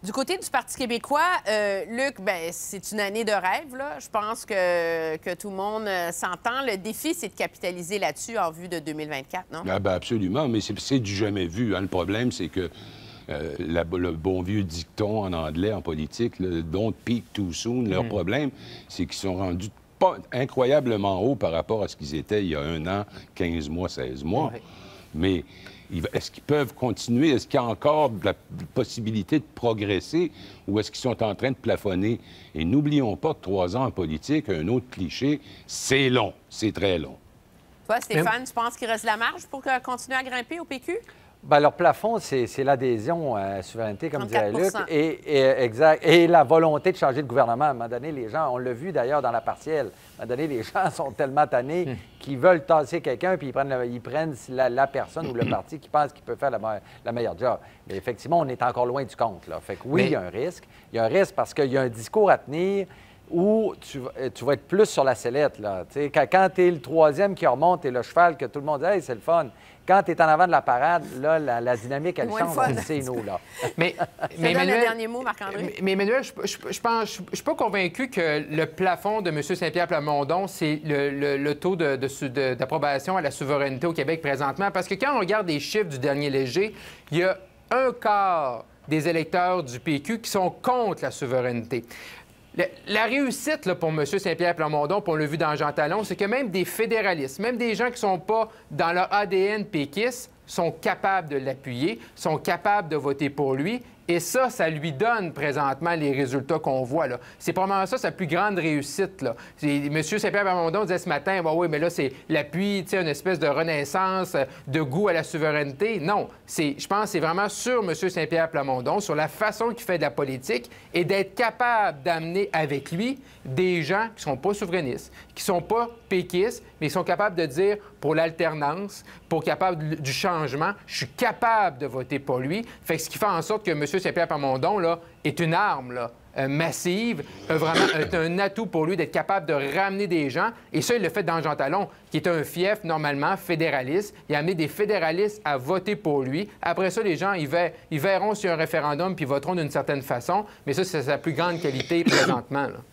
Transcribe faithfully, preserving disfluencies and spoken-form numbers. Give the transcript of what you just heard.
Du côté du Parti québécois, euh, Luc, ben, c'est une année de rêve, là. Je pense que, que tout le monde euh, s'entend. Le défi, c'est de capitaliser là-dessus en vue de deux mille vingt-quatre, non? Ah ben absolument, mais c'est du jamais vu. Hein. Le problème, c'est que euh, la, le bon vieux dicton en anglais, en politique, le « don't peak too soon », leur mmh. problème, c'est qu'ils sont rendus pas incroyablement hauts par rapport à ce qu'ils étaient il y a un an, quinze mois, seize mois. Oui. Mais est-ce qu'ils peuvent continuer? Est-ce qu'il y a encore de la possibilité de progresser ou est-ce qu'ils sont en train de plafonner? Et n'oublions pas que trois ans en politique, un autre cliché, c'est long, c'est très long. Toi, Stéphane, Mais... tu penses qu'il reste de la marge pour continuer à grimper au P Q? Bien, leur plafond, c'est l'adhésion à la souveraineté, comme disait Luc, et, et, exact, et la volonté de changer de gouvernement. À un moment donné, les gens, on l'a vu d'ailleurs dans la partielle, à un moment donné, les gens sont tellement tannés hum. qu'ils veulent tasser quelqu'un, puis ils prennent, le, ils prennent la, la personne ou le parti qui pense qu'il peut faire la, la meilleure job. Mais effectivement, on est encore loin du compte, là. Fait que oui, Mais... il y a un risque. Il y a un risque parce qu'il y a un discours à tenir où tu, tu vas être plus sur la sellette, là. T'sais, quand quand tu es le troisième qui remonte et le cheval que tout le monde dit « Hey, c'est le fun », quand tu es en avant de la parade, là, la, la dynamique, elle change, c'est nous, là. Mais, mais Emmanuel, le dernier mot, Marc-André. Mais, mais Emmanuel, je ne suis pas convaincu que le plafond de M. Saint-Pierre Plamondon, c'est le, le, le taux d'approbation à la souveraineté au Québec présentement. Parce que quand on regarde les chiffres du dernier léger, il y a un quart des électeurs du P Q qui sont contre la souveraineté. Le, la réussite là, pour M. Saint-Pierre Plamondon, puis on l'a vu dans Jean Talon, c'est que même des fédéralistes, même des gens qui ne sont pas dans leur A D N péquiste, sont capables de l'appuyer, sont capables de voter pour lui. Et ça, ça lui donne présentement les résultats qu'on voit, là. C'est probablement ça sa plus grande réussite, là. M. Saint-Pierre Plamondon disait ce matin, bah, oui, mais là, c'est l'appui, tu sais, une espèce de renaissance, de goût à la souveraineté. Non, je pense que c'est vraiment sur M. Saint-Pierre Plamondon, sur la façon qu'il fait de la politique et d'être capable d'amener avec lui des gens qui ne sont pas souverainistes, qui ne sont pas péquistes, mais qui sont capables de dire pour l'alternance, pour capable du changement, je suis capable de voter pour lui. Fait que ce qui fait en sorte que M. Saint-Pierre Plamondon, là, est une arme, là, euh, massive, euh, vraiment est un atout pour lui d'être capable de ramener des gens. Et ça, il le fait dans Jean Talon, qui est un fief, normalement, fédéraliste. Il a amené des fédéralistes à voter pour lui. Après ça, les gens, ils, ver, ils verront s'il y a un référendum puis ils voteront d'une certaine façon. Mais ça, c'est sa plus grande qualité présentement, là.